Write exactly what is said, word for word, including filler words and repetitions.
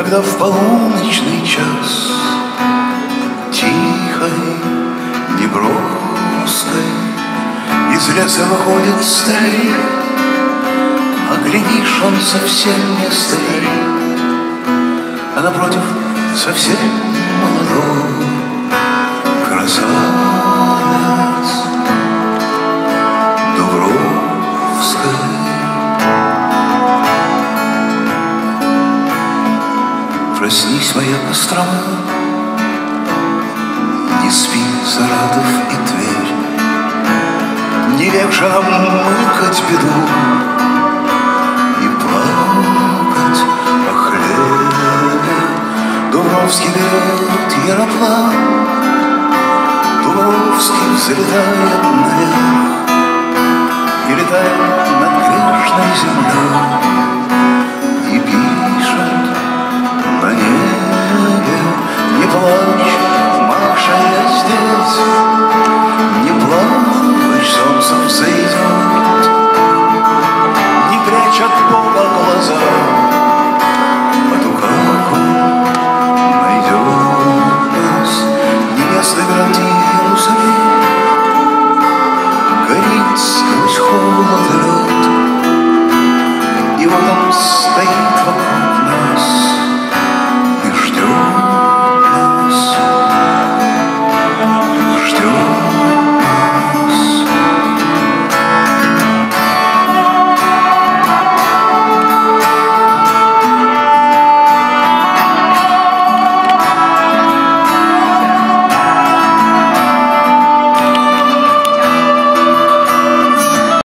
когда в полуночный час тихой, неброской из леса выходит старик, а глядишь, он совсем не старик, а напротив совсем молодой красавец Дубровской. Проснись, моя Кострома, не спи, Саратов и Тверь, не легче нам мыкать беду и плакать о хлебе. Дубровский берет яроплан, Дубровский взлетает наверх и летает над грешной землей и пишет на небе: не плачь, Маша, я здесь, не плачь, солнце взойдет, не прячь от Бога глаза, а то как он найдет нас. Небесный град Иерусалим горит сквозь холод и лед, и вот он стоит вокруг